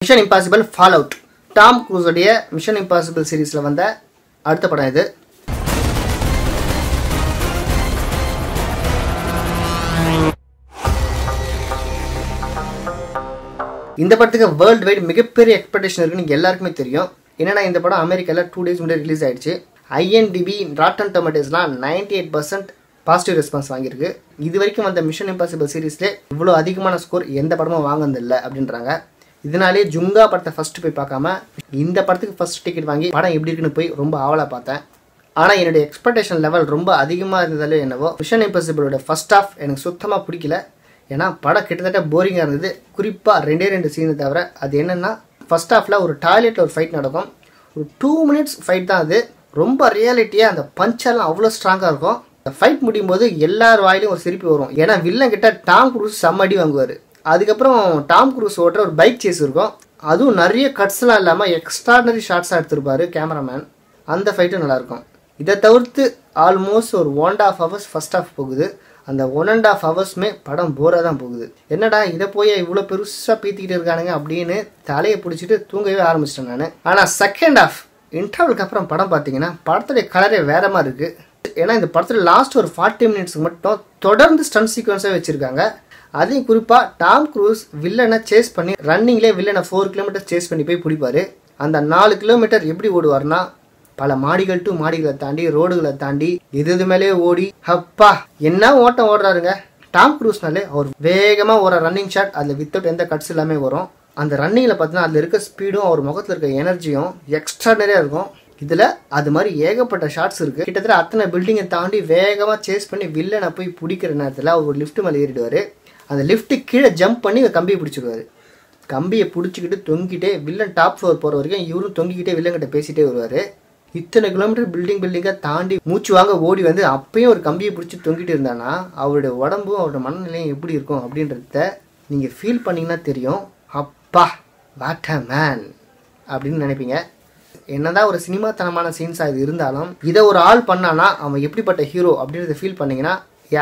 Mission impossible fallout Tom Cruise உடைய mission impossible சீரீஸ்ல வந்த அடுத்த படம் இது. இந்த படத்துக்கு வேர்ல்டு வைட் மிகப்பெரிய எக்ஸ்பெக்டேஷன் இருக்குன்னு எல்லாருக்குமே தெரியும். என்னன்னா இந்த படம் அமெரிக்கால 2 days முன்னாடி ரிலீஸ் ஆயிடுச்சு. IMDb ராட்டன் டொமேட்டோஸ்லாம் 98% பாசிட்டிவ் ரெஸ்பான்ஸ் வாங்கியிருக்கு. இது வரைக்கும் வந்த மிஷன் இம்பாசிபிள் சீரீஸ்ல இவ்வளோ அதிகமான ஸ்கோர் எந்த படமும் வாங்கினதில்லை அப்படின்றாங்க. இதனாலே ஜுங்கா படத்தை ஃபர்ஸ்ட் போய் பார்க்காம இந்த படத்துக்கு ஃபர்ஸ்ட் டிக்கெட் வாங்கி படம் எப்படி இருக்குன்னு போய் ரொம்ப ஆவலாக பார்த்தேன். ஆனால் என்னுடைய எக்ஸ்பெக்டேஷன் லெவல் ரொம்ப அதிகமாக இருந்ததாலே என்னவோ மிஷன் இம்பாசிபிளோட ஃபர்ஸ்ட் ஹாஃப் எனக்கு சுத்தமாக பிடிக்கல. ஏன்னா படம் கிட்டத்தட்ட போரிங்காக இருந்தது. குறிப்பாக 2 சீனு தவிர. அது என்னென்னா ஃபர்ஸ்ட் ஹாஃபில் ஒரு டாய்லெட்டில் ஒரு ஃபைட் நடக்கும். ஒரு 2 minutes ஃபைட் தான் அது. ரொம்ப ரியாலிட்டியாக அந்த பஞ்செல்லாம் அவ்வளோ ஸ்ட்ராங்காக இருக்கும். அந்த ஃபைட் முடியும் போது எல்லார் வாயிலும் ஒரு சிரிப்பு வரும். ஏன்னா வில்லன் கிட்ட டாம் க்ரூஸ் செம்மடி வாங்குவார். அதுக்கப்புறம் டாம் க்ரூஸ் ஓட்டுற ஒரு பைக் சேஸ் இருக்கும். அதுவும் நிறைய கட்ஸ்லாம் இல்லாமல் எக்ஸ்ட்ராடனரி ஷார்ட்ஸாக எடுத்திருப்பாரு கேமராமேன். அந்த ஃபைட்டும் நல்லாயிருக்கும். இதை தவிர்த்து ஆல்மோஸ்ட் ஒரு 1.5 hours ஃபர்ஸ்ட் ஹாஃப் போகுது. அந்த 1.5 hours படம் போராக தான் போகுது. என்னடா இதை போய் இவ்வளோ பெருசாக பீத்திக்கிட்டு இருக்கானுங்க அப்படின்னு தலையை பிடிச்சிட்டு தூங்கவே ஆரம்பிச்சிட்டேன் நான். ஆனால் செகண்ட் ஹாஃப் இன்டர்வலுக்கு அப்புறம் படம் பார்த்தீங்கன்னா படத்துடைய கலரே வேற மாதிரி இருக்குது. ஏன்னா இந்த படத்தில் லாஸ்ட் ஒரு 40 minutes மட்டும் தொடர்ந்து ஸ்டன்ட் சீக்வன்ஸாக வச்சுருக்காங்க. அதையும் குறிப்பாக டாம் க்ரூஸ் வில்லனை சேஸ் பண்ணி ரன்னிங்லேயே வில்லனை 4 kilometers சேஸ் பண்ணி போய் பிடிப்பாரு. அந்த 4 kilometer எப்படி ஓடுவார்னா பல மாடிகள் டு மாடிகளை தாண்டி ரோடுகளை தாண்டி எது மேலே ஓடி அப்பா என்ன ஓட்டம் ஓடுறாருங்க. டாம் க்ரூஸ்னாலே அவர் வேகமாக ஒரு ரன்னிங் ஷாட் அதில் வித்தவுட் எந்த கட்ஸ் எல்லாமே வரும். அந்த ரன்னிங்கில் பார்த்தீங்கன்னா அதில் இருக்க ஸ்பீடும் அவர் முகத்தில் இருக்க எனர்ஜியும் எக்ஸ்ட்ராடனரியாக இருக்கும். இதில் அது மாதிரி ஏகப்பட்ட ஷாட்ஸ் இருக்குது. கிட்டத்தட்ட அத்தனை பில்டிங்கை தாண்டி வேகமாக சேஸ் பண்ணி வில்லனை போய் பிடிக்கிற நேரத்தில் அவர் லிஃப்ட் மேலே ஏறிடுவார். அந்த லிஃப்ட்டு கீழே ஜம்ப் பண்ணி கம்பியை பிடிச்சிடுவார். கம்பியை பிடிச்சிக்கிட்டு தொங்கிட்டே வில்லன் டாப் ஃப்ளோர் போகிற வரைக்கும் இவரும் தொங்கிக்கிட்டே வில்லன்கிட்ட பேசிகிட்டே வருவார். இத்தனை கிலோமீட்டர் பில்டிங்காக தாண்டி மூச்சு வாங்க ஓடி வந்து அப்பயும் ஒரு கம்பியை பிடிச்சி தொங்கிட்டு இருந்தானா அவருடைய உடம்பும் அவரோட மனநிலையும் எப்படி இருக்கும் அப்படின்றத நீங்கள் ஃபீல் பண்ணிங்கன்னா தெரியும். அப்பா வாட் அ மேன் அப்படின்னு நினைப்பீங்க. என்னதான் ஒரு சினிமாத்தனமான சீன்ஸாக இது இருந்தாலும் இதை ஒரு ஆள் பண்ணானா அவன் எப்படிப்பட்ட ஹீரோ அப்படின்றத ஃபீல் பண்ணிங்கன்னா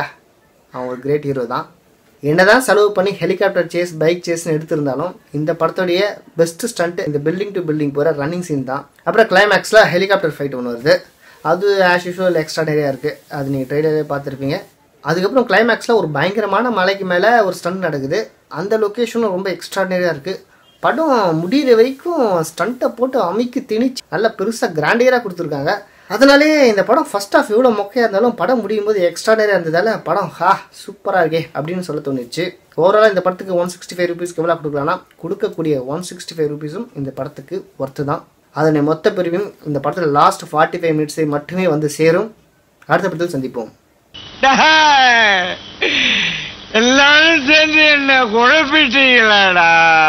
அவன் ஒரு கிரேட் ஹீரோ தான். என்னதான் செலவு பண்ணி ஹெலிகாப்டர் சேஸ் பைக் சேஸ்ன்னு எடுத்திருந்தாலும் இந்த படத்தோடைய பெஸ்ட் ஸ்டண்ட் இந்த பில்டிங் டு பில்டிங் போகிற ரன்னிங் சீன் தான். அப்புறம் கிளைமேக்ஸில் ஹெலிகாப்டர் ஃபைட் ஒன்று வருது. அது ஆஸ் யூஷுவல் எக்ஸ்ட்ராடனரியாக இருக்குது. அது நீங்கள் ட்ரெய்லரே பார்த்துருப்பீங்க. அதுக்கப்புறம் கிளைமேக்ஸில் ஒரு பயங்கரமான மலைக்கு மேலே ஒரு ஸ்டண்ட் நடக்குது. அந்த லொக்கேஷனும் ரொம்ப எக்ஸ்ட்ராடனரியாக இருக்குது. படம் முடிகிற வரைக்கும் ஸ்டண்ட்டை போட்டு அமைக்கி திணிச்சு நல்லா பெருசாக கிராண்டியராக கொடுத்துருக்காங்க. அதனாலே இந்த படம் ஃபர்ஸ்ட் ஹாஃப் எவ்வளோ மொக்கையாக இருந்தாலும் படம் முடியும் போது எக்ஸ்ட்ராடனரியாக இருந்ததால் படம் சூப்பராக இருக்கே அப்படின்னு சொல்ல தோணுச்சு. ஓவராலாக இந்த படத்துக்கு 165 rupees எவ்வளோ கொடுக்கலாம்னா கொடுக்கக்கூடிய 165 rupees இந்த படத்துக்கு ஒர்த்து தான். அதனை மொத்த பிரிவும் இந்த படத்தில் லாஸ்ட் 45 minutes மட்டுமே வந்து சேரும். அடுத்த படத்தில் சந்திப்போம். எல்லாரும் சேர்ந்து என்ன குழப்பிட்டீங்களாடா.